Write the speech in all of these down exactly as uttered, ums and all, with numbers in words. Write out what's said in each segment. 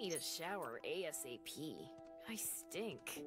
need a shower ASAP. I stink.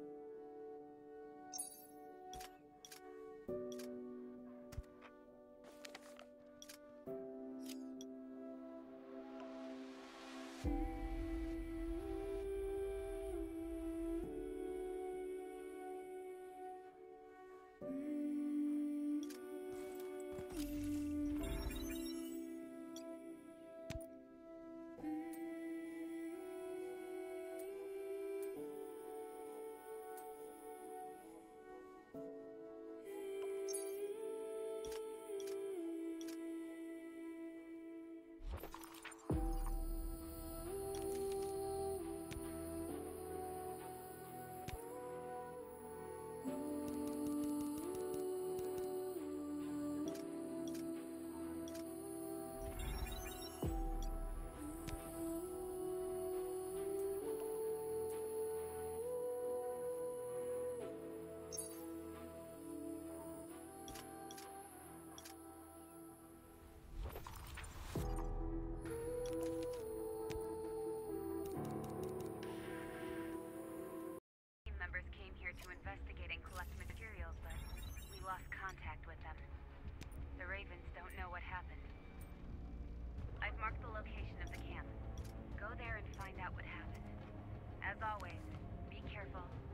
Members came here to investigate and collect materials, but we lost contact with them. The Ravens don't know what happened. I've marked the location of the camp. Go there and find out what happened. As always, be careful,